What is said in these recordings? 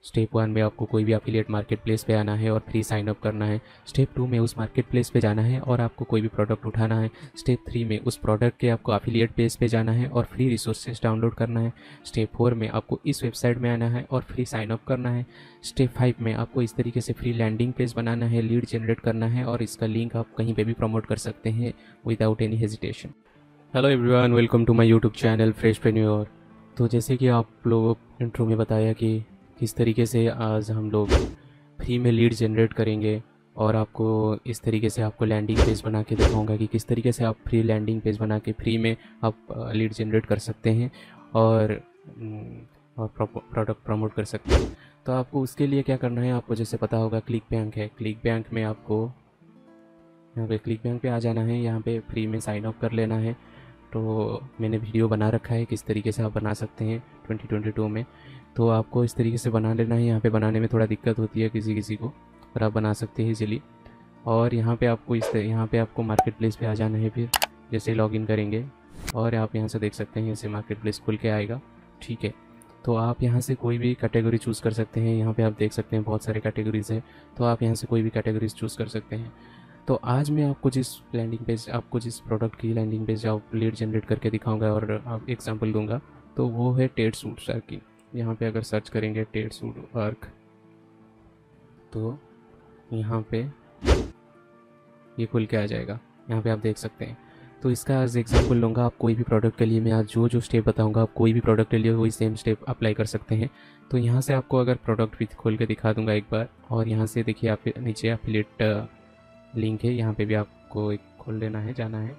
Step 1 में आपको कोई भी एफिलिएट मार्केट प्लेस पे आना है और फ्री साइन अप करना है। स्टेप 2 में उस मार्केट प्लेस पे जाना है और आपको कोई भी प्रोडक्ट उठाना है। स्टेप 3 में उस प्रोडक्ट के आपको एफिलिएट पेज पे जाना है और फ्री रिसोर्सेज डाउनलोड करना है। स्टेप 4 में आपको इस वेबसाइट में आना है और फ्री साइन अप करना है। स्टेप 5 में आपको इस तरीके से फ्री लैंडिंग पेज बनाना है, लीड जनरेट करना है और इसका लिंक आप कहीं पे भी प्रमोट कर सकते हैं without any hesitation. Hello everyone, welcome to my YouTube channel Freshpreneur. तो जैसे कि आप लोगों इंट्रो में बताया कि किस तरीके से आज हम लोग फ्री में लीड जनरेट करेंगे और आपको इस तरीके से आपको लैंडिंग पेज बना के दिखाऊंगा कि किस तरीके से आप फ्री लैंडिंग पेज बना के फ्री में आप लीड जनरेट कर सकते हैं और प्रोडक्ट प्रमोट कर सकते हैं। तो आपको उसके लिए क्या करना है, आपको जैसे पता होगा क्लिक बैंक है। क्लिक बैंक में आपको यहाँ पे क्लिक बैंक पे आ जाना है, यहाँ पे फ्री में साइन अप कर लेना है। तो मैंने वीडियो बना रखा है किस तरीके से आप बना सकते हैं 2022 में। तो आपको इस तरीके से बना लेना है। यहाँ पे बनाने में थोड़ा दिक्कत होती है किसी किसी को, पर आप बना सकते हैं इजीली। और यहाँ पे आपको यहाँ पे आपको मार्केट प्लेस पे आ जाना है। फिर जैसे लॉगिन करेंगे और आप यहाँ से देख सकते हैं जैसे मार्केट प्लेस खुल के आएगा। ठीक है, तो आप यहाँ से कोई भी कैटेगरी चूज़ कर सकते हैं। यहाँ पे आप देख सकते हैं बहुत सारे कैटेगरीज़ है, तो आप यहाँ से कोई भी कैटेगरीज चूज़ कर सकते हैं। तो आज मैं आपको जिस प्रोडक्ट की लैंडिंग पेज आप लीड जनरेट करके दिखाऊंगा और आप एग्जांपल दूंगा, तो वो है टेड सूट सर की। यहाँ पे अगर सर्च करेंगे टेड सूट वर्क, तो यहाँ पे ये खुल के आ जाएगा। यहाँ पे आप देख सकते हैं। तो इसका आज एग्जांपल लूँगा। आप कोई भी प्रोडक्ट के लिए मैं आज जो स्टेप बताऊँगा, आप कोई भी प्रोडक्ट के लिए वही सेम स्टेप अप्लाई कर सकते हैं। तो यहाँ से आपको अगर प्रोडक्ट भी खोल के दिखा दूँगा एक बार, और यहाँ से देखिए आप नीचे एफिलिएट लिंक है, यहाँ पे भी आपको एक खोल लेना है, जाना है।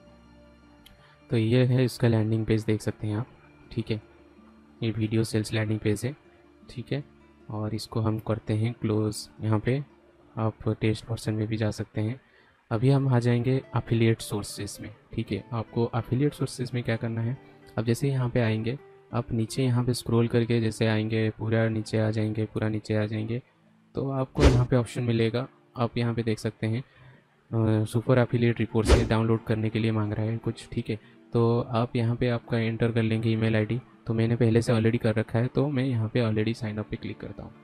तो ये है इसका लैंडिंग पेज, देख सकते हैं आप। ठीक है, ये वीडियो सेल्स लैंडिंग पेज है। ठीक है, और इसको हम करते हैं क्लोज। यहाँ पे आप टेस्ट वर्जन में भी जा सकते हैं। अभी हम आ जाएंगे एफिलिएट सोर्सेज में। ठीक है, आपको एफिलिएट सोर्सेज में क्या करना है, अब जैसे यहाँ पे आएंगे, आप नीचे यहाँ पे स्क्रॉल करके जैसे आएंगे, पूरा नीचे आ जाएंगे, तो आपको यहाँ पे ऑप्शन मिलेगा। आप यहाँ पे देख सकते हैं सुपर एफिलिएट रिपोर्ट से डाउनलोड करने के लिए मांग रहा है कुछ। ठीक है, तो आप यहाँ पे आपका एंटर कर लेंगे ईमेल आईडी। तो मैंने पहले से ऑलरेडी कर रखा है, तो मैं यहाँ पे ऑलरेडी साइन अप पे क्लिक करता हूँ।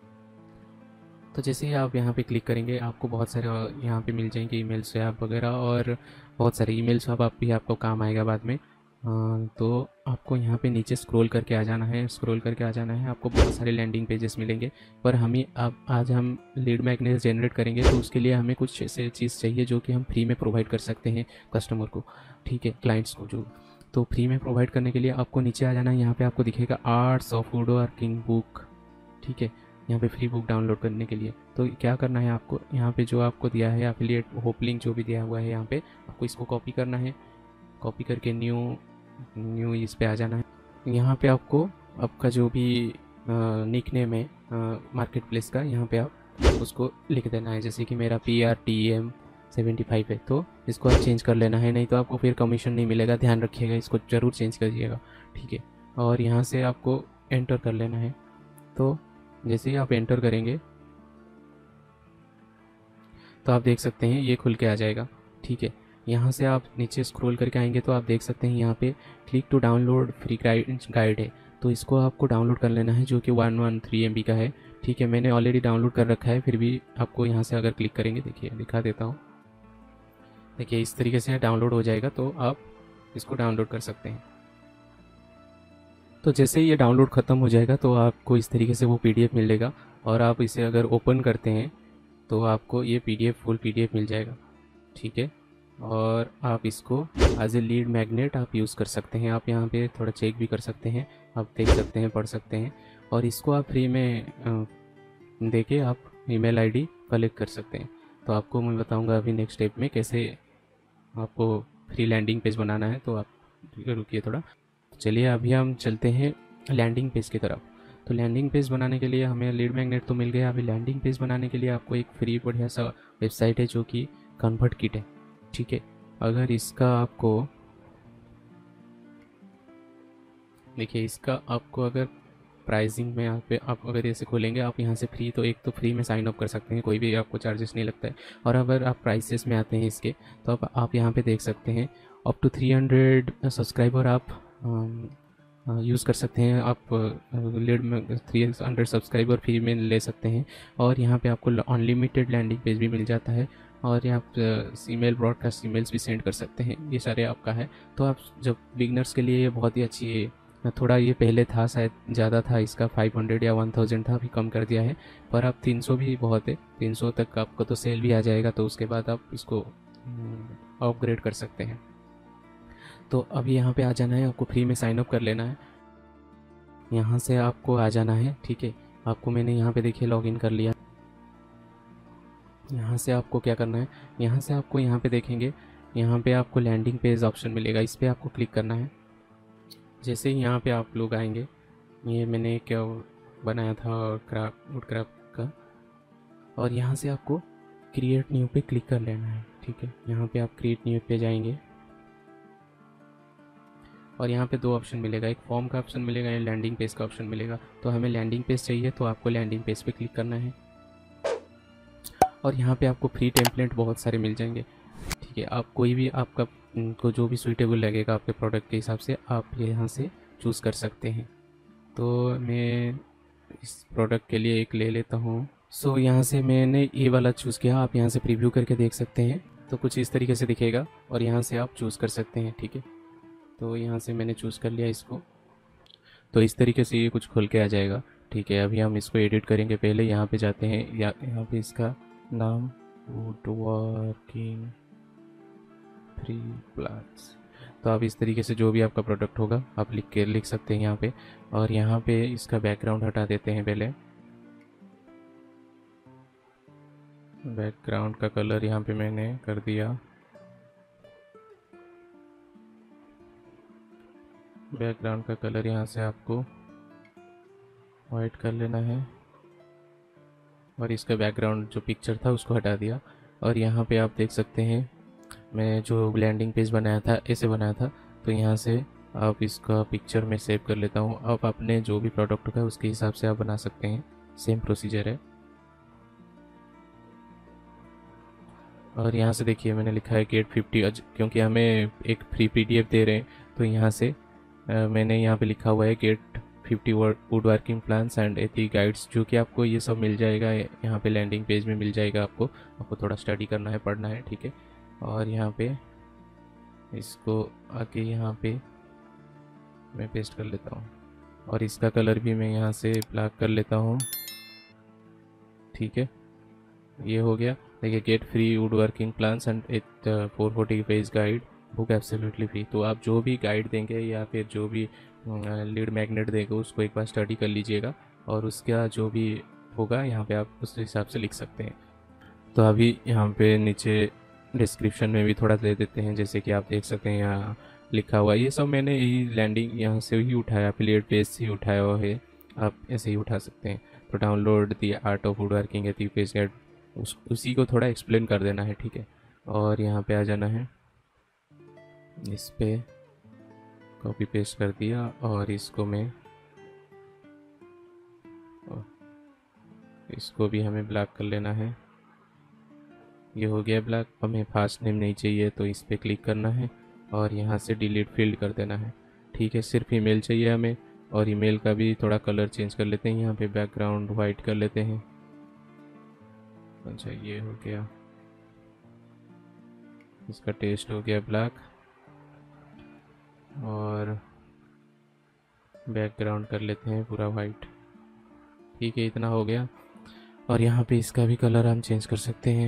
तो जैसे ही आप यहाँ पे क्लिक करेंगे, आपको बहुत सारे यहाँ पे मिल जाएंगे ईमेल्स ऐप वगैरह, और बहुत सारे ईमेल्स अब आप भी आपको काम आएगा बाद में। तो आपको यहाँ पे नीचे स्क्रॉल करके आ जाना है। आपको बहुत सारे लैंडिंग पेजेस मिलेंगे, पर हमें अब आज हम लीड मैग्नेट जनरेट करेंगे, तो उसके लिए हमें कुछ ऐसे चीज़ चाहिए जो कि हम फ्री में प्रोवाइड कर सकते हैं कस्टमर को। ठीक है, क्लाइंट्स को जो, तो फ्री में प्रोवाइड करने के लिए आपको नीचे आ जाना है। यहाँ पे आपको दिखेगा arts of woodworking book. ठीक है, यहाँ पे फ्री बुक डाउनलोड करने के लिए तो क्या करना है, आपको यहाँ पे जो आपको दिया है एफिलिएट होप लिंक जो भी दिया हुआ है, यहाँ पे आपको इसको कॉपी करना है। कॉपी करके न्यू इस पे आ जाना है। यहाँ पे आपको आपका जो भी निक नेम है मार्केट प्लेस का, यहाँ पे आप उसको लिख देना है। जैसे कि मेरा PRTM75 है, तो इसको आप चेंज कर लेना है, नहीं तो आपको फिर कमीशन नहीं मिलेगा। ध्यान रखिएगा, इसको ज़रूर चेंज करिएगा। ठीक है, और यहाँ से आपको एंटर कर लेना है। तो जैसे ही आप एंटर करेंगे, तो आप देख सकते हैं ये खुल के आ जाएगा। ठीक है, यहाँ से आप नीचे स्क्रॉल करके आएंगे, तो आप देख सकते हैं यहाँ पे click to download free guide है। तो इसको आपको डाउनलोड कर लेना है, जो कि 113 MB का है। ठीक है, मैंने ऑलरेडी डाउनलोड कर रखा है, फिर भी आपको यहाँ से अगर क्लिक करेंगे, देखिए दिखा देता हूँ। देखिए इस तरीके से डाउनलोड हो जाएगा, तो आप इसको डाउनलोड कर सकते हैं। तो जैसे ही ये डाउनलोड ख़त्म हो जाएगा, तो आपको इस तरीके से वो PDF मिलेगा, और आप इसे अगर ओपन करते हैं तो आपको ये फुल PDF मिल जाएगा। ठीक है, और आप इसको एज ए लीड मैग्नेट आप यूज़ कर सकते हैं। आप यहाँ पे थोड़ा चेक भी कर सकते हैं, आप देख सकते हैं, पढ़ सकते हैं, और इसको आप फ्री में देके आप ईमेल आईडी कलेक्ट कर सकते हैं। तो आपको मैं बताऊंगा अभी नेक्स्ट स्टेप में कैसे आपको फ्री लैंडिंग पेज बनाना है। तो आप रुकिए थोड़ा। चलिए अभी हम चलते हैं लैंडिंग पेज की तरफ। तो लैंडिंग पेज बनाने के लिए हमें लीड मैग्नेट तो मिल गया। अभी लैंडिंग पेज बनाने के लिए आपको एक फ्री बढ़िया सा वेबसाइट है जो कि कन्वर्टकिट है। ठीक है, अगर इसका आपको देखिए, इसका आपको अगर प्राइसिंग में आप अगर ऐसे खोलेंगे, आप यहाँ से फ्री, तो एक तो फ्री में साइन अप कर सकते हैं, कोई भी आपको चार्जेस नहीं लगता है। और अगर आप प्राइसेस में आते हैं इसके, तो आप यहाँ पे देख सकते हैं अप टू 300 सब्सक्राइबर आप यूज़ कर सकते हैं। आप लीड में 300 सब्सक्राइबर फ्री में ले सकते हैं। और यहाँ पे आपको अनलिमिटेड लैंडिंग पेज भी मिल जाता है, और यहाँ आप ईमेल ब्रॉडकास्ट ईमेल्स भी सेंड कर सकते हैं। ये सारे आपका है। तो आप जब बिगनर्स के लिए ये बहुत ही अच्छी है। थोड़ा ये पहले था, शायद ज़्यादा था इसका, 500 या 1000 था, अभी कम कर दिया है। पर अब 300 भी बहुत है, 300 तक आपको तो सेल भी आ जाएगा, तो उसके बाद आप इसको अपग्रेड कर सकते हैं। तो अभी यहाँ पे आ जाना है, आपको फ्री में साइन अप कर लेना है। यहाँ से आपको आ जाना है, ठीक है। आपको मैंने यहाँ पे देखिए लॉगिन कर लिया। यहाँ से आपको क्या करना है, यहाँ से आपको यहाँ पे देखेंगे, यहाँ पे आपको लैंडिंग पेज ऑप्शन मिलेगा, इस पर आपको क्लिक करना है। जैसे ही यहाँ पे आप लोग आएंगे, ये मैंने क्या बनाया था वुड क्राफ्ट का, और यहाँ से आपको क्रिएट न्यू पे क्लिक कर लेना है, ठीक है। यहाँ पे आप क्रिएट न्यू पे जाएंगे, और यहाँ पे दो ऑप्शन मिलेगा, एक फॉर्म का ऑप्शन मिलेगा, या लैंडिंग पेज का ऑप्शन मिलेगा। तो हमें लैंडिंग पेज चाहिए, तो आपको लैंडिंग पेज पे क्लिक करना है। और यहाँ पे आपको फ्री टेम्पलेट बहुत सारे मिल जाएंगे, ठीक है। आप कोई भी आपका को जो भी सूटेबल लगेगा आपके प्रोडक्ट के हिसाब से आप यहाँ से चूज़ कर सकते हैं। तो मैं इस प्रोडक्ट के लिए एक ले लेता हूँ। सो यहाँ से मैंने ये वाला चूज़ किया, आप यहाँ से प्रीव्यू करके देख सकते हैं। तो कुछ इस तरीके से दिखेगा, और यहाँ से आप चूज़ कर सकते हैं, ठीक है। तो यहाँ से मैंने चूज़ कर लिया इसको। तो इस तरीके से ये कुछ खुल के आ जाएगा, ठीक है। अभी हम इसको एडिट करेंगे। पहले यहाँ पे जाते हैं, यहाँ पे इसका नाम वुड वर्किंग फ्री प्लांट्स। तो आप इस तरीके से जो भी आपका प्रोडक्ट होगा आप लिख सकते हैं यहाँ पे। और यहाँ पे इसका बैकग्राउंड हटा देते हैं। पहले बैकग्राउंड का कलर यहाँ पे मैंने कर दिया, बैकग्राउंड का कलर यहाँ से आपको वाइट कर लेना है, और इसका बैकग्राउंड जो पिक्चर था उसको हटा दिया। और यहाँ पे आप देख सकते हैं मैं जो लैंडिंग पेज बनाया था ऐसे बनाया था। तो यहाँ से आप इसका पिक्चर में सेव कर लेता हूँ। आप अपने जो भी प्रोडक्ट होगा उसके हिसाब से आप बना सकते हैं, सेम प्रोसीजर है। और यहाँ से देखिए मैंने लिखा है गेट 50, क्योंकि हमें एक फ्री PDF दे रहे हैं, तो यहाँ से मैंने यहाँ पे लिखा हुआ है get 50 woodworking plans and 80 guides, जो कि आपको ये सब मिल जाएगा यहाँ पे लैंडिंग पेज में मिल जाएगा। आपको थोड़ा स्टडी करना है, पढ़ना है, ठीक है। और यहाँ पे इसको आके यहाँ पे मैं पेस्ट कर लेता हूँ, और इसका कलर भी मैं यहाँ से ब्लैक कर लेता हूँ, ठीक है। ये हो गया। देखिए get free woodworking plans and 440 page guide book absolutely free. तो आप जो भी गाइड देंगे या फिर जो भी लीड मैग्नेट देगा उसको एक बार स्टडी कर लीजिएगा, और उसका जो भी होगा यहाँ पे आप उस हिसाब से लिख सकते हैं। तो अभी यहाँ पे नीचे डिस्क्रिप्शन में भी थोड़ा दे देते हैं, जैसे कि आप देख सकते हैं यहाँ लिखा हुआ है। ये सब मैंने यही लैंडिंग यहाँ से ही उठाया, एफिलिएट पेज से ही उठाया हुआ है, आप ऐसे ही उठा सकते हैं। तो download the art of woodworking eight page guide, उसी को थोड़ा एक्सप्लेन कर देना है, ठीक है। और यहाँ पे आ जाना है, इस पे कॉपी पेस्ट कर दिया, और इसको मैं इसको भी हमें ब्लैक कर लेना है। ये हो गया ब्लैक। हमें फास्ट नेम नहीं चाहिए, तो इस पर क्लिक करना है, और यहाँ से डिलीट फील्ड कर देना है, ठीक है। सिर्फ ईमेल चाहिए हमें, और ईमेल का भी थोड़ा कलर चेंज कर लेते हैं। यहाँ पे बैकग्राउंड वाइट कर लेते हैं। अच्छा ये हो गया, इसका टेस्ट हो गया ब्लैक, और बैकग्राउंड कर लेते हैं पूरा वाइट, ठीक है। इतना हो गया। और यहाँ पे इसका भी कलर हम चेंज कर सकते हैं।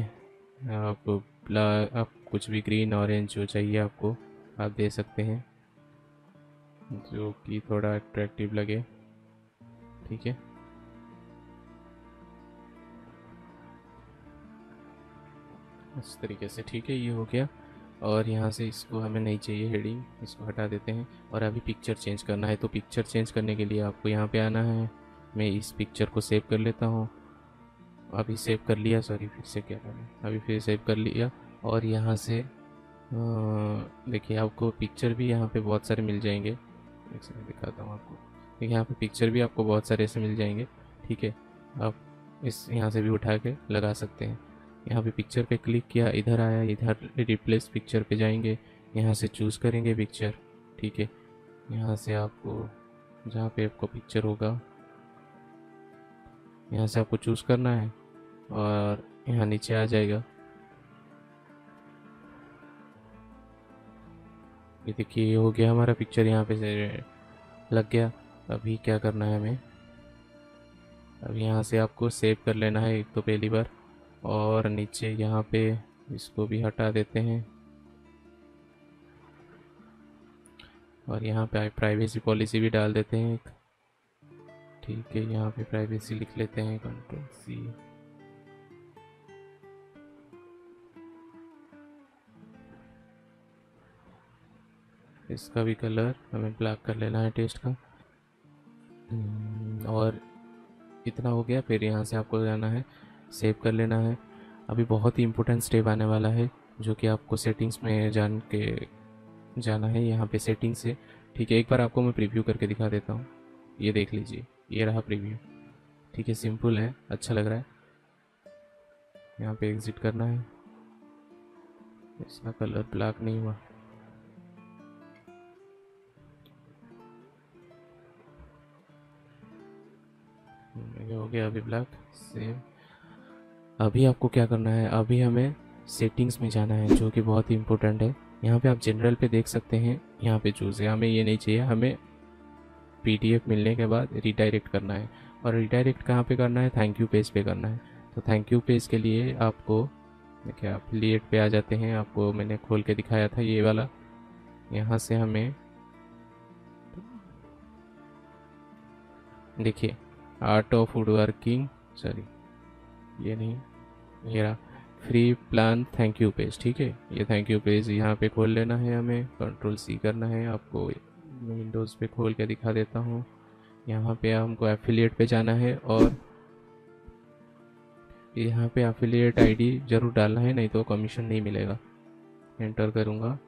आप कुछ भी ग्रीन ऑरेंज जो चाहिए आपको आप दे सकते हैं, जो कि थोड़ा अट्रैक्टिव लगे, ठीक है। इस तरीके से, ठीक है। ये हो गया। और यहाँ से इसको हमें नहीं चाहिए हेडिंग, इसको हटा देते हैं। और अभी पिक्चर चेंज करना है, तो पिक्चर चेंज करने के लिए आपको यहाँ पे आना है। मैं इस पिक्चर को सेव कर लेता हूँ। अभी सेव कर लिया, सॉरी फिर से क्या करें, अभी फिर सेव कर लिया। और यहाँ से देखिए आपको पिक्चर भी यहाँ पे बहुत सारे मिल जाएंगे, एक सेकंड दिखाता हूँ आपको। देखिए यहाँ पे पिक्चर भी आपको बहुत सारे ऐसे मिल जाएंगे, ठीक है। आप इस यहाँ से भी उठा के लगा सकते हैं। यहाँ पे पिक्चर पे क्लिक किया, इधर आया, इधर रिप्लेस पिक्चर पे जाएंगे, यहाँ से चूज़ करेंगे पिक्चर, ठीक है। यहाँ से आपको जहाँ पे आपको पिक्चर होगा यहाँ से आपको चूज़ करना है और यहाँ नीचे आ जाएगा। ये देखिए ये हो गया हमारा पिक्चर, यहाँ पे से लग गया। अभी क्या करना है हमें, अब यहाँ से आपको सेव कर लेना है एक तो पहली बार, और नीचे यहाँ पे इसको भी हटा देते हैं और यहाँ पे प्राइवेसी पॉलिसी भी डाल देते हैं एक। ठीक है, यहाँ पे प्राइवेसी लिख लेते हैं, Ctrl+C। इसका भी कलर हमें ब्लैक कर लेना है टेस्ट का। और इतना हो गया। फिर यहाँ से आपको जाना है, सेव कर लेना है। अभी बहुत ही इम्पोर्टेंट स्टेप आने वाला है जो कि आपको सेटिंग्स में जाना है, यहाँ पे सेटिंग्स से। ठीक है, एक बार आपको मैं प्रीव्यू करके दिखा देता हूँ। ये देख लीजिए, ये रहा प्रीव्यू। ठीक है, सिंपल है, अच्छा लग रहा है। यहाँ पे एग्जिट करना है। इसका कलर ब्लैक नहीं हुआ। ये हो गया अभी ब्लैक। सेव। अभी आपको क्या करना है, अभी हमें सेटिंग्स में जाना है जो कि बहुत ही इम्पोर्टेंट है। यहाँ पे आप जनरल पे देख सकते हैं, यहाँ पे चूज़ है। हमें ये नहीं चाहिए, हमें पीडीएफ मिलने के बाद रिडायरेक्ट करना है। और रिडायरेक्ट कहाँ पे करना है, थैंक यू पेज पे करना है। तो थैंक यू पेज के लिए आपको क्या एफिलिएट पे आ जाते हैं, आपको मैंने खोल के दिखाया था ये वाला। यहाँ से हमें देखिए art of woodworking, sorry ये नहीं, ये रहा free plan thank you page. ठीक है, ये थैंक यू पेज यहाँ पे खोल लेना है हमें, Ctrl+C करना है। आपको विंडोज़ पे खोल के दिखा देता हूँ। यहाँ पे हमको एफिलिएट पे जाना है और यहाँ पे एफिलिएट आईडी ज़रूर डालना है, नहीं तो कमीशन नहीं मिलेगा। एंटर करूँगा,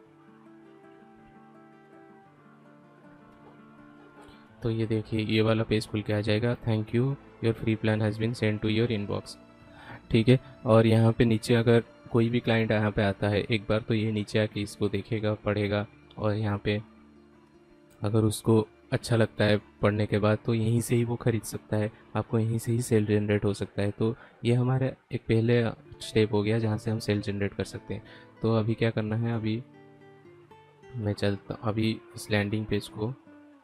तो ये देखिए ये वाला पेज खुल के आ जाएगा, thank you your free plan has been send to your inbox. ठीक है, और यहाँ पे नीचे अगर कोई भी क्लाइंट यहाँ पे आता है एक बार, तो ये नीचे आके इसको देखेगा, पढ़ेगा, और यहाँ पे अगर उसको अच्छा लगता है पढ़ने के बाद तो यहीं से ही वो ख़रीद सकता है, आपको यहीं से ही सेल जनरेट हो सकता है। तो ये हमारा एक पहले स्टेप हो गया जहाँ से हम सेल जनरेट कर सकते हैं। तो अभी क्या करना है, अभी मैं चलता, अभी इस लैंडिंग पेज को,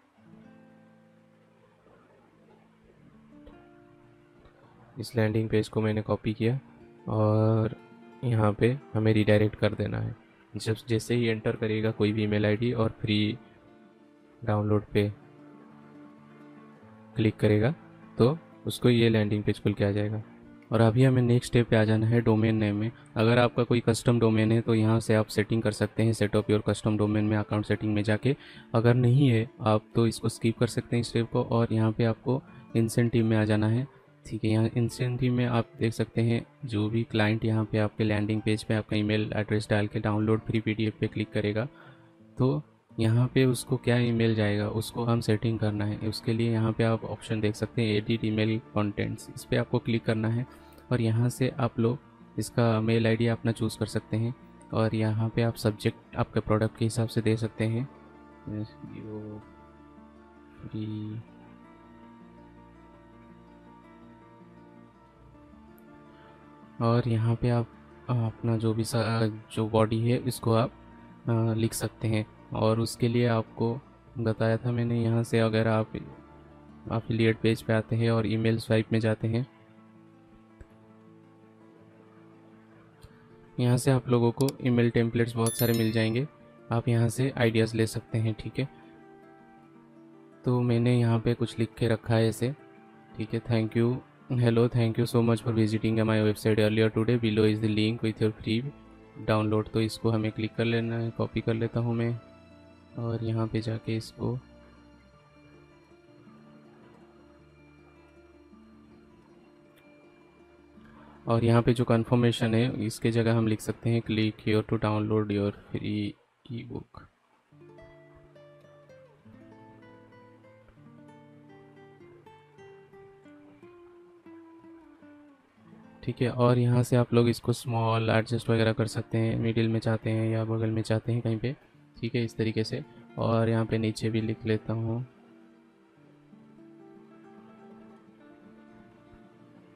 इस लैंडिंग पेज को मैंने कॉपी किया और यहाँ पे हमें रिडायरेक्ट कर देना है। जब जैसे ही एंटर करेगा कोई भी ईमेल आईडी और फ्री डाउनलोड पे क्लिक करेगा तो उसको ये लैंडिंग पेज खुल के आ जाएगा। और अभी हमें नेक्स्ट स्टेप पे आ जाना है डोमेन नेम में। अगर आपका कोई कस्टम डोमेन है तो यहाँ से आप सेटिंग कर सकते हैं, सेटअप योर कस्टम डोमेन में अकाउंट सेटिंग में जाके। अगर नहीं है आप तो इसको स्किप कर सकते हैं स्टेप को, और यहाँ पे आपको इंसेंटिव में आ जाना है। ठीक है, यहाँ इंसेंटिव में आप देख सकते हैं जो भी क्लाइंट यहाँ पे आपके लैंडिंग पेज पे आपका ईमेल एड्रेस डाल के डाउनलोड फ्री पीडीएफ पे क्लिक करेगा तो यहाँ पे उसको क्या ईमेल जाएगा उसको हम सेटिंग करना है। उसके लिए यहाँ पे आप ऑप्शन देख सकते हैं एडिट ईमेल कंटेंट्स, इस पर आपको क्लिक करना है और यहाँ से आप लोग इसका मेल आईडी अपना चूज़ कर सकते हैं। और यहाँ पे आप सब्जेक्ट आपके प्रोडक्ट के हिसाब से दे सकते हैं, फ्री और यहाँ पे आप अपना जो भी जो बॉडी है इसको आप लिख सकते हैं। और उसके लिए आपको बताया था मैंने, यहाँ से अगर आप एफिलिएट पेज पे आते हैं और ईमेल स्वाइप में जाते हैं, यहाँ से आप लोगों को ईमेल टेम्पलेट्स बहुत सारे मिल जाएंगे, आप यहाँ से आइडियाज़ ले सकते हैं। ठीक है, तो मैंने यहाँ पे कुछ लिख के रखा है ऐसे। ठीक है, thank you, hello, thank you so much for visiting my website earlier today, below is the link with your free download. तो इसको हमें क्लिक कर लेना है, कॉपी कर लेता हूँ मैं और यहाँ पे जाके इसको और यहाँ पे जो कंफर्मेशन है इसके जगह हम लिख सकते हैं click here to download your free ebook. ठीक है, और यहाँ से आप लोग इसको स्मॉल एडजस्ट वगैरह कर सकते हैं, मिडिल में चाहते हैं या बगल में चाहते हैं कहीं पे। ठीक है, इस तरीके से। और यहाँ पे नीचे भी लिख लेता हूँ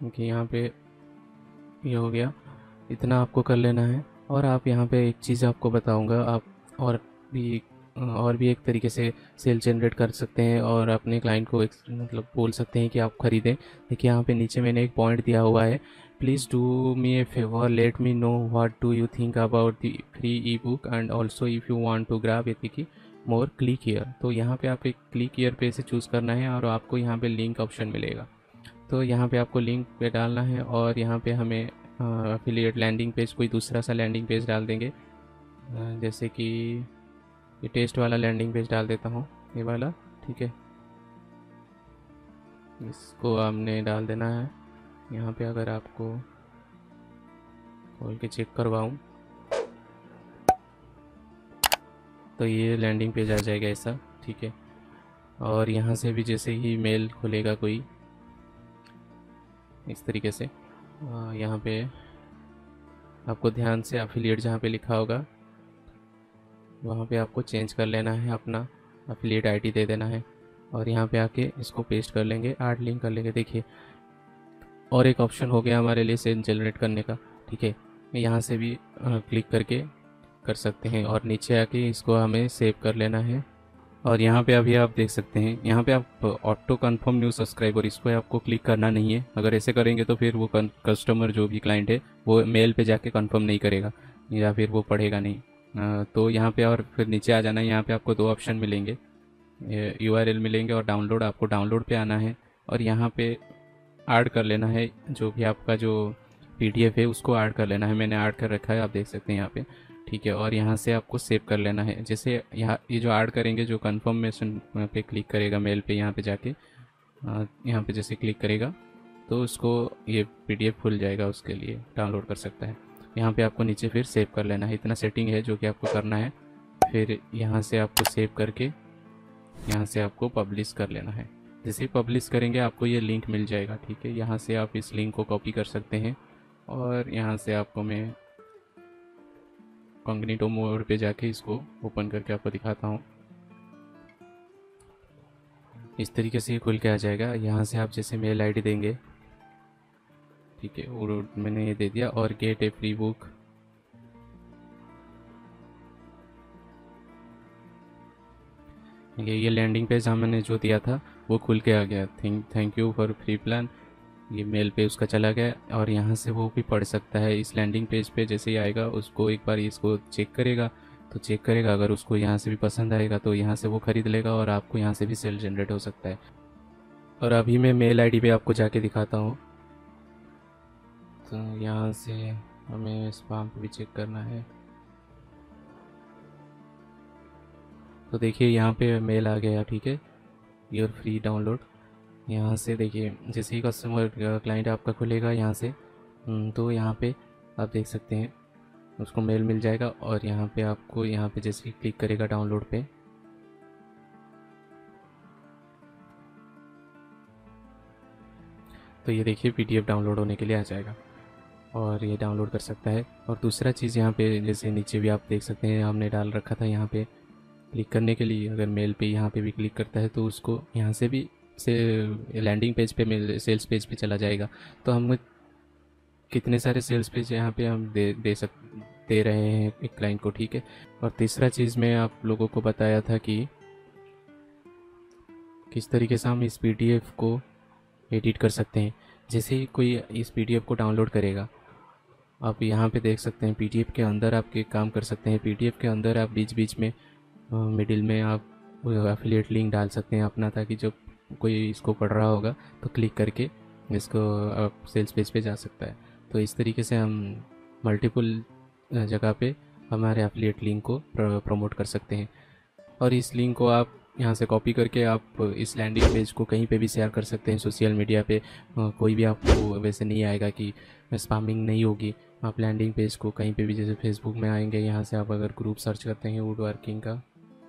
क्योंकि यहाँ पे ये हो गया, इतना आपको कर लेना है। और आप यहाँ पे एक चीज़ आपको बताऊँगा, आप और भी एक तरीके से सेल जनरेट कर सकते हैं और अपने क्लाइंट को मतलब बोल सकते हैं कि आप ख़रीदें। देखिए यहाँ पे नीचे मैंने एक पॉइंट दिया हुआ है, please do me a favour, let me know what do you think about the free ebook and also if you want to grab एपीकी मोर क्लिक हियर। तो यहाँ पे आप एक क्लिक हियर पे से चूज़ करना है और आपको यहाँ पे लिंक ऑप्शन मिलेगा। तो यहाँ पे आपको लिंक पे डालना है और यहाँ पे हमें अफिलिएट लैंडिंग पेज, कोई दूसरा सा लैंडिंग पेज डाल देंगे। जैसे कि ये टेस्ट वाला लैंडिंग पेज डाल देता हूँ, ये वाला, ठीक है। इसको हमने डाल देना है। यहाँ पे अगर आपको खोल के चेक करवाऊँ तो ये लैंडिंग पेज आ जाएगा ऐसा, ठीक है। और यहाँ से भी जैसे ही मेल खुलेगा कोई इस तरीके से, यहाँ पे आपको ध्यान से अफिलिएट जहाँ पे लिखा होगा वहाँ पे आपको चेंज कर लेना है, अपना अफिलिएट आईडी दे देना है और यहाँ पे आके इसको पेस्ट कर लेंगे, ऐड लिंक कर लेंगे। देखिए और एक ऑप्शन हो गया हमारे लिए सेल जनरेट करने का, ठीक है। यहाँ से भी क्लिक करके कर सकते हैं और नीचे आके इसको हमें सेव कर लेना है। और यहाँ पे अभी आप देख सकते हैं, यहाँ पे आप ऑटो कन्फर्म न्यू सब्सक्राइबर, इसको आपको क्लिक करना नहीं है। अगर ऐसे करेंगे तो फिर वो कस्टमर जो भी क्लाइंट है वो मेल पे जाके कन्फर्म नहीं करेगा या फिर वो पढ़ेगा नहीं। तो यहाँ पे और फिर नीचे आ जाना है। यहाँ पे आपको दो ऑप्शन मिलेंगे, URL मिलेंगे और डाउनलोड। आपको डाउनलोड पे आना है और यहाँ पे ऐड कर लेना है जो भी आपका जो PDF है उसको ऐड कर लेना है। मैंने ऐड कर रखा है, आप देख सकते हैं यहाँ पे, ठीक है। और यहाँ से आपको सेव कर लेना है। जैसे यहाँ ये जो ऐड करेंगे, जो कन्फर्मेशन पे क्लिक करेगा मेल पे, यहाँ पे जाके यहाँ पे जैसे क्लिक करेगा तो उसको ये PDF खुल जाएगा, उसके लिए डाउनलोड कर सकता है। यहाँ पे आपको नीचे फिर सेव कर लेना है। इतना सेटिंग है जो कि आपको करना है। फिर यहाँ से आपको सेव करके यहाँ से आपको पब्लिश कर लेना है। जैसे ही पब्लिश करेंगे आपको ये लिंक मिल जाएगा, ठीक है। यहाँ से आप इस लिंक को कॉपी कर सकते हैं और यहाँ से आपको मैं कॉन्ग्निटो मोड पे जाके इसको ओपन करके आपको दिखाता हूँ। इस तरीके से ये खुल के आ जाएगा। यहाँ से आप जैसे मेल आईडी देंगे, ठीक है, और मैंने ये दे दिया, और गेट ए फ्री बुक। ये लैंडिंग पेज हमने जो दिया था वो खुल के आ गया। Thank you for free plan, ये मेल पे उसका चला गया। और यहाँ से वो भी पढ़ सकता है। इस लैंडिंग पेज पे जैसे ही आएगा उसको एक बार इसको चेक करेगा, तो चेक करेगा, अगर उसको यहाँ से भी पसंद आएगा तो यहाँ से वो ख़रीद लेगा और आपको यहाँ से भी सेल जनरेट हो सकता है। और अभी मैं मेल आईडी पे आपको जाके दिखाता हूँ। तो यहाँ से हमें स्पैम पे भी चेक करना है। तो देखिए यहाँ पे मेल आ गया, ठीक है, योर फ्री डाउनलोड। यहाँ से देखिए जैसे ही कस्टमर क्लाइंट आपका खुलेगा यहाँ से, तो यहाँ पे आप देख सकते हैं उसको मेल मिल जाएगा। और यहाँ पे आपको यहाँ पे जैसे ही क्लिक करेगा डाउनलोड पे, तो ये देखिए PDF डाउनलोड होने के लिए आ जाएगा और ये डाउनलोड कर सकता है। और दूसरा चीज़ यहाँ पे जैसे नीचे भी आप देख सकते हैं हमने डाल रखा था यहाँ पे क्लिक करने के लिए। अगर मेल पे यहाँ पे भी क्लिक करता है तो उसको यहाँ से भी से लैंडिंग पेज पे मेल सेल्स पेज पे चला जाएगा। तो हम कितने सारे सेल्स पेज यहाँ पे हम दे रहे हैं एक क्लाइंट को, ठीक है। और तीसरा चीज़ मैं आप लोगों को बताया था कि किस तरीके से हम इस PDF को एडिट कर सकते हैं। जैसे ही कोई इस PDF को डाउनलोड करेगा, आप यहाँ पे देख सकते हैं PDF के अंदर आपके काम कर सकते हैं। PDF के अंदर आप बीच बीच में मिडिल में आप एफिलिएट लिंक डाल सकते हैं अपना, ताकि जब कोई इसको पढ़ रहा होगा तो क्लिक करके इसको आप सेल्स पेज पे जा सकता है। तो इस तरीके से हम मल्टीपल जगह पे हमारे एफिलिएट लिंक को प्रमोट कर सकते हैं। और इस लिंक को आप यहाँ से कॉपी करके आप इस लैंडिंग पेज को कहीं पे भी शेयर कर सकते हैं सोशल मीडिया पे। कोई भी आपको वैसे नहीं आएगा कि स्पैमिंग नहीं होगी। आप लैंडिंग पेज को कहीं पे भी, जैसे फेसबुक में आएंगे, यहाँ से आप अगर ग्रुप सर्च करते हैं वुड वर्किंग का,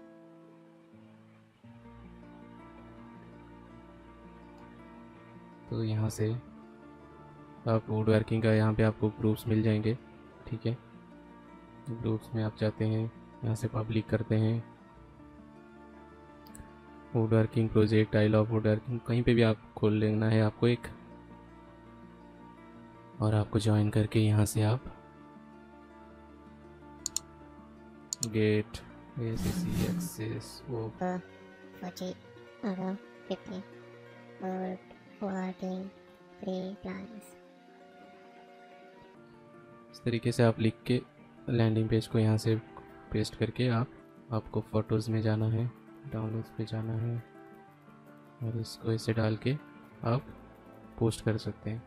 तो यहाँ से आप वुड वर्किंग का यहाँ पे आपको ग्रुप्स मिल जाएंगे, ठीक है। ग्रुप्स में आप जाते हैं, यहाँ से पब्लिक करते हैं woodworking project, I love woodworking, कहीं पे भी आप खोल लेना है आपको एक। और आपको ज्वाइन करके यहाँ से आप गेट ACC एक्सेस वो 40 above 50 working free plans। इस तरीके से आप लिख के लैंडिंग पेज को यहाँ से पेस्ट करके आपको फ़ोटोज़ में जाना है, डाउनलोड्स पे जाना है और इसको ऐसे डाल के आप पोस्ट कर सकते हैं।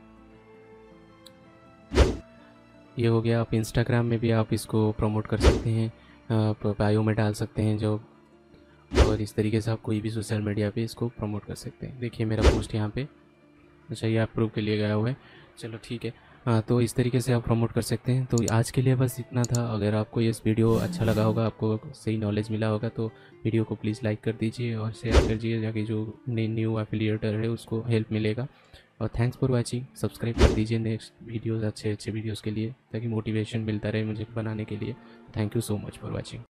ये हो गया। आप इंस्टाग्राम में भी आप इसको प्रमोट कर सकते हैं, आप बायो में डाल सकते हैं जो, और इस तरीके से आप कोई भी सोशल मीडिया पे इसको प्रमोट कर सकते हैं। देखिए मेरा पोस्ट यहाँ पे, अच्छा ये अप्रूव के लिए गया हुआ है, चलो ठीक है। हाँ, तो इस तरीके से आप प्रमोट कर सकते हैं। तो आज के लिए बस इतना था। अगर आपको ये वीडियो अच्छा लगा होगा, आपको सही नॉलेज मिला होगा, तो वीडियो को प्लीज़ लाइक कर दीजिए और शेयर कर दीजिए, ताकि जो न्यू एफिलिएटर है उसको हेल्प मिलेगा। और थैंक्स फॉर वाचिंग। सब्सक्राइब कर दीजिए नेक्स्ट वीडियोज़, अच्छे वीडियोज़ के लिए, ताकि मोटिवेशन मिलता रहे मुझे बनाने के लिए। Thank you so much for watching.